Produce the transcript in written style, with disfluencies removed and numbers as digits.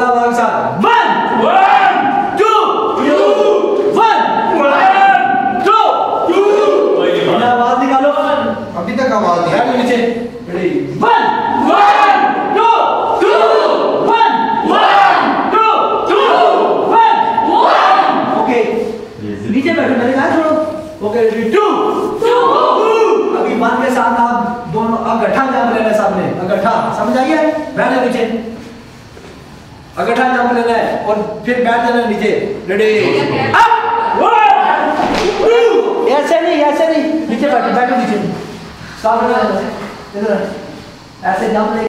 आवाज साथ 1 2 1 2 आवाज निकालो। अभी तक आवाज नहीं बैठ नीचे। रेडी 1 2 1 2 1 ओके नीचे बैठो, मेरे हाथ छोड़ो। ओके रेडी 2 अभी 1 के साथ आप दोनों अगठा जंप लेना है सामने, अगठा समझ आइए। बैठ जाओ नीचे, अगठा जंप लेना है और फिर बैठ जाना नीचे। रेडी अप 1 ऐसे नहीं नीचे बैठो नीचे सामने इधर ऐसे जंप